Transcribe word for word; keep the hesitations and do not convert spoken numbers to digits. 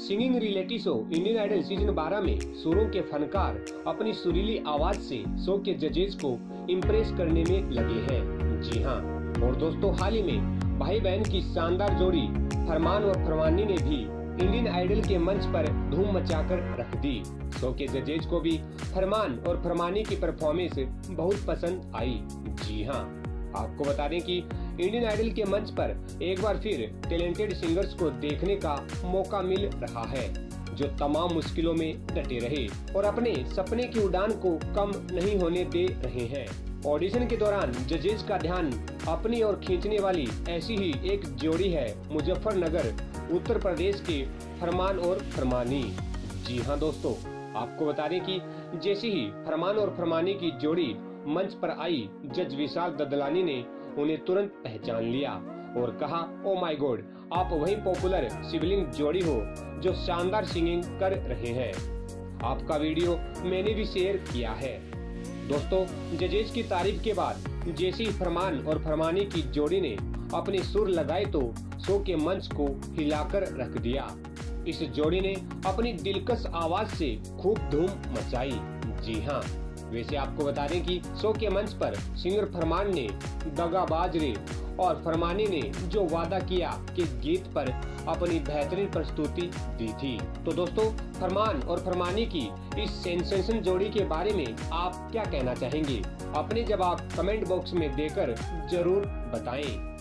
Singing reality show Indian Idol season बारह में सुरों के फनकार अपनी सुरीली आवाज से शो के जजेस को इम्प्रेस करने में लगे हैं। जी हाँ, और दोस्तों हाल ही में भाई बहन की शानदार जोड़ी फरमान और फरमानी ने भी इंडियन आइडल के मंच पर धूम मचाकर रख दी। शो के जजेस को भी फरमान और फरमानी की परफॉर्मेंस बहुत पसंद आई। जी हाँ, आपको बता दें कि इंडियन आइडल के मंच पर एक बार फिर टैलेंटेड सिंगर्स को देखने का मौका मिल रहा है, जो तमाम मुश्किलों में डटे रहे और अपने सपने की उड़ान को कम नहीं होने दे रहे हैं। ऑडिशन के दौरान जजेस का ध्यान अपनी ओर खींचने वाली ऐसी ही एक जोड़ी है मुजफ्फरनगर उत्तर प्रदेश के फरमान और फरमानी। जी हाँ दोस्तों, आपको बता दें कि जैसे ही फरमान और फरमानी की जोड़ी मंच पर आई, जज विशाल ददलानी ने उन्हें तुरंत पहचान लिया और कहा, ओ माय गॉड, आप वही पॉपुलर सिबलिंग जोड़ी हो जो शानदार सिंगिंग कर रहे हैं। आपका वीडियो मैंने भी शेयर किया है। दोस्तों, जजेस की तारीफ के बाद जैसे ही फरमान और फरमानी की जोड़ी ने अपने सुर लगाए तो शो के मंच को हिलाकर रख दिया। इस जोड़ी ने अपनी दिलकश आवाज से खूब धूम मचाई। जी हाँ, वैसे आपको बता दें कि शो के मंच पर सिंगर फरमान ने दगाबाज रे और फरमानी ने जो वादा किया कि गीत पर अपनी बेहतरीन प्रस्तुति दी थी। तो दोस्तों, फरमान और फरमानी की इस सेंसेशन जोड़ी के बारे में आप क्या कहना चाहेंगे? अपने जवाब कमेंट बॉक्स में देकर जरूर बताएं।